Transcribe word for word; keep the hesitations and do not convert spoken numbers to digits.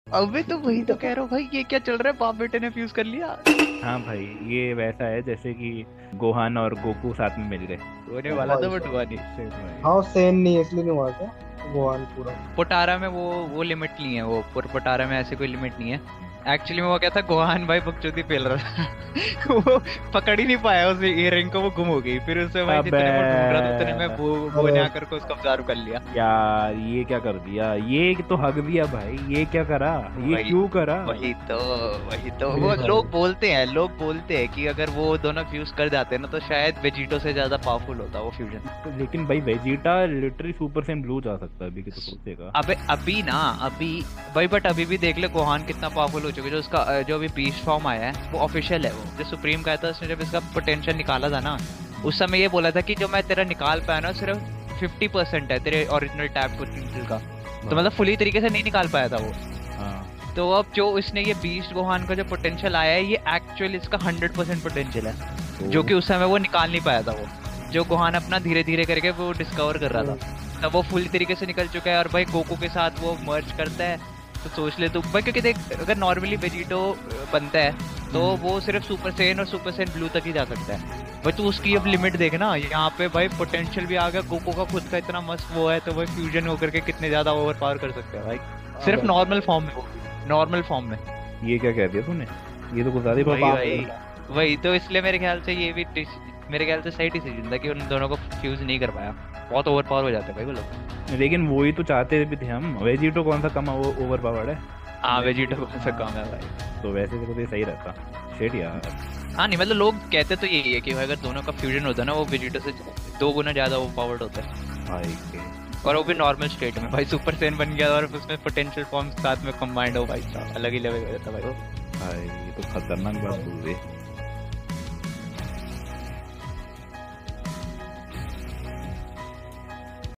अबे तो वही तो कह रहा हूँ भाई, ये क्या चल रहा है, बाप बेटे ने फ्यूज कर लिया। हाँ भाई, ये वैसा है जैसे कि गोहान और गोकू साथ में मिल गए। होने ओ वाला था भाई बट साहब। हुआ नहीं। सही भाई। हाँ वो सेन नहीं है इसलिए नहीं हुआ क्या, गोवान पूरा। पोटारा में वो वो लिमिट नहीं है, वो पोर- पोटारा में ऐसे कोई लिमिट नहीं है। एक्चुअली में वो क्या था, गोहान भाई बकचोदी पेल रहा था वो पकड़ ही नहीं पाया उसे इयररिंग को, वो गुम हो गई। फिर उसे भाई अबे जितने वो ढूंढ रहा था उतने में वो वो अरे ने आकर को उसको ऑब्जर्व कर लिया। यार ये क्या कर दिया, ये तो हक दिया भाई, ये क्या करा, ये वही क्यों करा। वही तो वही तो अरे वो भाई। लोग बोलते हैं, लोग बोलते हैं कि अगर वो दोनों फ्यूज कर जाते ना तो शायद वेजिटो से ज्यादा पावरफुल होता वो फ्यूजन। तो लेकिन भाई Vegeta literally super saiyan blue जा सकता है अभी की तो सोचेगा। अबे अभी ना, अभी भाई बट अभी भी देख ले गोहान कितना पावरफुल हो चुका है। जो उसका अ, जो अभी बीस्ट फॉर्म आया है वो ऑफिशियल है। वो जो सुप्रीम का था, उसने जब इसका पोटेंशियल निकाला था ना, उस समय ये बोला था कि जो मैं तेरा निकाल पाया ना सिर्फ फिफ्टी परसेंट है तेरे ओरिजिनल टैप पोटेंशियल का। तो मतलब फुली तरीके से नहीं निकाल पाया था वो। हाँ। तो अब जो इसने ये बीस्ट गोहान का जो पोटेंशियल आया है, ये एक्चुअल इसका हंड्रेड परसेंट पोटेंशियल है, जो कि उस समय वो निकाल नहीं पाया था। वो जो गोहान अपना धीरे धीरे करके वो डिस्कवर कर रहा था, तब वो फुल तरीके से निकल चुका है। और भाई गोकू के साथ वो मर्ज करता है, तो सोच ले तू भाई, क्योंकि देख अगर नॉर्मली वेजिटो बनता है तो वो सिर्फ सुपर सेन और सुपर सेन ब्लू तक ही जा सकता है भाई। तू उसकी अब लिमिट देखना, यहाँ पे भाई पोटेंशियल भी आ गया। गोकू का खुद का इतना मस्त वो है, तो भाई फ्यूजन होकर के कितने ज्यादा ओवर पावर कर सकते हैं भाई, सिर्फ अबे नॉर्मल फॉर्म में, नॉर्मल फॉर्म में। ये क्या कह दिया तूने, ये तो कुछ ज्यादा ही तो वही बात बाप कर रे। वही वही तो इसलिए मेरे ख्याल से ये भी डिस- मेरे ख्याल से सही डिसीजन था कि उन दोनों को फ्यूज नहीं कर पाया। बहुत ओवर पावर हो जाते हैं भाई वो लोग। है। लेकिन वही तो चाहते भी थे हम, वेजिटो कौन सा कम ओवर पावर्ड है। हाँ वेजिटो को से कम है भाई। तो वैसे तो ये सही रहता। शेट यार। हाँ नहीं मतलब लोग कहते तो यही है कि भाई अगर दोनों का फ्यूजन होता है ना, वो वेजिटो से दो गुना ज्यादा ओवर पावर्ड होता है। भाई के और वो भी नॉर्मल स्टेट में भाई, सुपर सेन बन गया और उसमें पोटेंशियल फॉर्म साथ में कंबाइंड हो भाई साहब, अलग ही लेवल हो जाता है भाई वो। भाई ये तो खतरनाक बात बोल रही है।